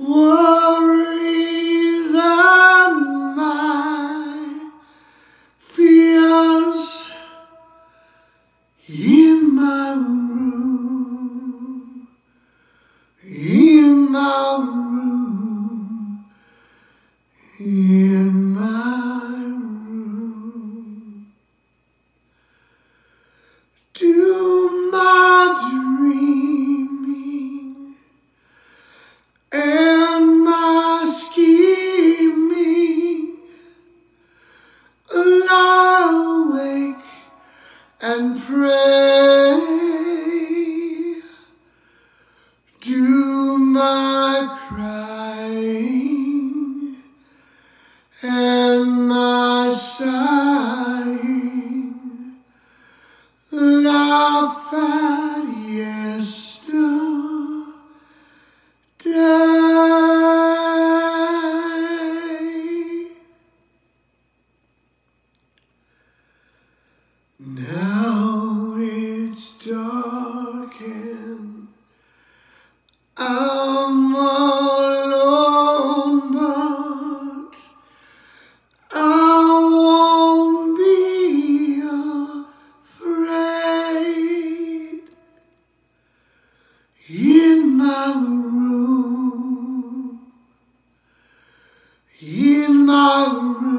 Worries and my fears in my room, in my room, in my room. Do my dreaming and my scheming, lie awake and pray. Do my crying and my sighing, laugh at yesterday. Now it's dark and I'm alone, but I won't be afraid. In my room, in my room.